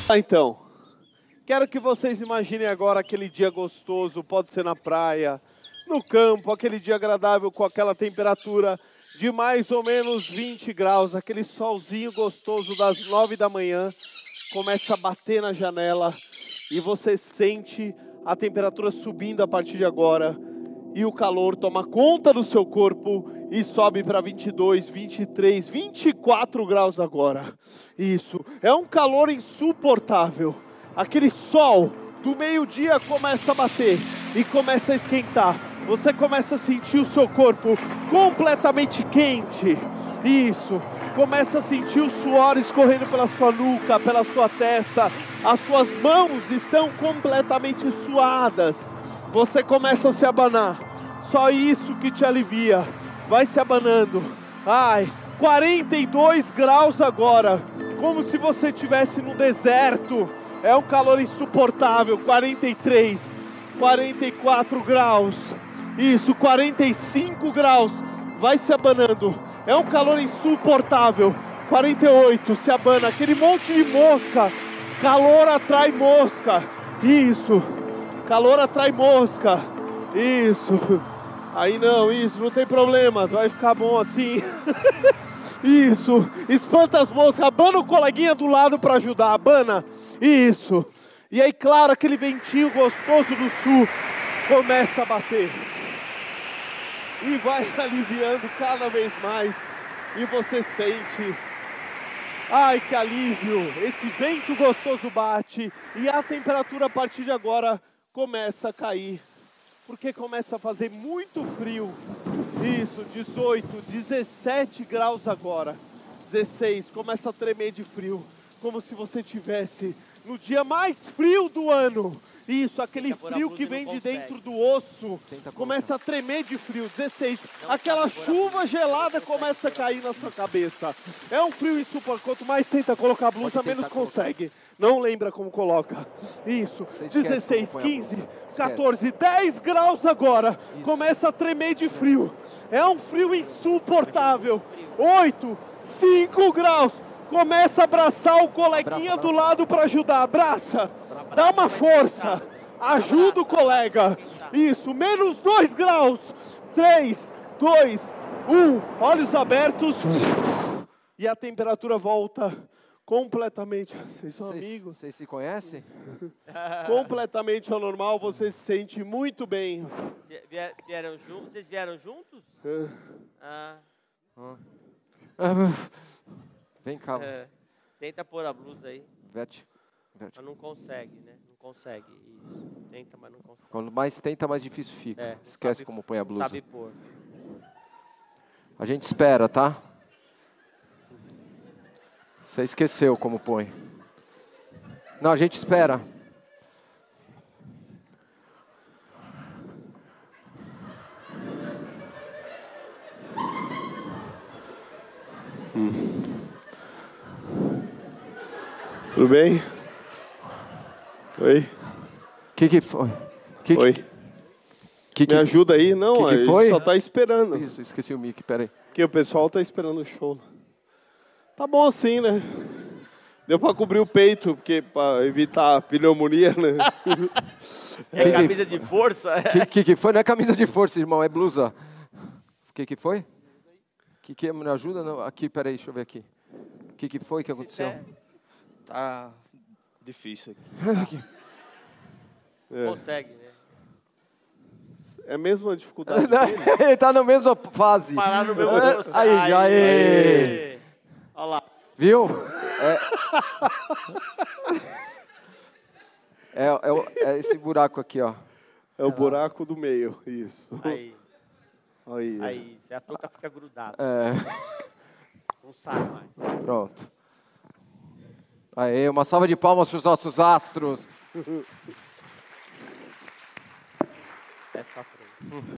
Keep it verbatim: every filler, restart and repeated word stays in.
Ah, então, quero que vocês imaginem agora aquele dia gostoso, pode ser na praia, no campo, aquele dia agradável com aquela temperatura de mais ou menos vinte graus, aquele solzinho gostoso das nove da manhã, começa a bater na janela e você sente a temperatura subindo a partir de agora e o calor toma conta do seu corpo e sobe para vinte e dois, vinte e três, vinte e quatro graus agora. Isso, é um calor insuportável. Aquele sol do meio-dia começa a bater e começa a esquentar. Você começa a sentir o seu corpo completamente quente. Isso, começa a sentir o suor escorrendo pela sua nuca, pela sua testa. As suas mãos estão completamente suadas. Você começa a se abanar. Só isso que te alivia. Vai se abanando. Ai, quarenta e dois graus agora. Como se você estivesse no deserto. É um calor insuportável. quarenta e três, quarenta e quatro graus. Isso, quarenta e cinco graus. Vai se abanando. É um calor insuportável. quarenta e oito, se abana. Aquele monte de mosca. Calor atrai mosca. Isso. Calor atrai mosca. Isso. Aí não, isso, não tem problema. Vai ficar bom assim. Isso. Espanta as moscas. Abana o coleguinha do lado para ajudar. Abana. Isso. E aí, claro, aquele ventinho gostoso do sul começa a bater. E vai aliviando cada vez mais. E você sente... Ai, que alívio! Esse vento gostoso bate. E a temperatura a partir de agora começa a cair. Porque começa a fazer muito frio. Isso, dezoito, dezessete graus agora. dezesseis, começa a tremer de frio. Como se você tivesse no dia mais frio do ano. Isso, aquele frio que vem de dentro do osso. Começa a tremer de frio. dezesseis, aquela chuva gelada começa a cair na sua cabeça. É um frio insuportável. Quanto mais tenta colocar a blusa, menos consegue. Não lembra como coloca. Isso, dezesseis, quinze, quatorze, dez graus agora. Começa a tremer de frio. É um frio insuportável. oito, cinco graus. Começa a abraçar o coleguinha do lado para ajudar. Abraça. Dá uma força. Ajuda o colega. Isso, menos dois graus. três, dois, um. Olhos abertos. E a temperatura volta completamente. Vocês são Vocês, amigos? Vocês se conhecem? Completamente ao normal. Você se sente muito bem. Vier, vieram juntos? Vocês vieram juntos? É. Ah. Ah. Vem cá. É. Tenta pôr a blusa aí. Verte. Verte. Mas não consegue, né? Não consegue. Isso. Tenta, mas não consegue. Quando mais tenta, mais difícil fica. É, Esquece sabe, como põe a blusa. Sabe pôr. A gente espera, tá? Você esqueceu como põe. Não, a gente espera. Hum. Tudo bem? Oi? O que que foi? Que Oi? Que, que, Me ajuda aí? Não, que que a gente foi? só tá esperando. Isso, esqueci o mic, peraí. Porque o pessoal tá esperando o show. Tá bom assim, né? Deu pra cobrir o peito, porque pra evitar a pneumonia, né? É que camisa que, de força? O que, que que foi? Não é camisa de força, irmão, é blusa. O que que foi? Que que me ajuda? Não, aqui, peraí, deixa eu ver aqui. O que que foi que aconteceu? É. Tá difícil aqui. É. Consegue, né? É a mesma dificuldade Não, dele? ele tá na mesma fase. Parar no meu É, bolso. aí, aí. Aí. Olha lá. Viu? É, é, é, o- é esse buraco aqui, ó. É o buraco do meio, isso. Aí. Aí. Aí. Se a touca fica grudada. É, Não sai mais. pronto. Aê, uma salva de palmas para os nossos astros. Desce pra frente.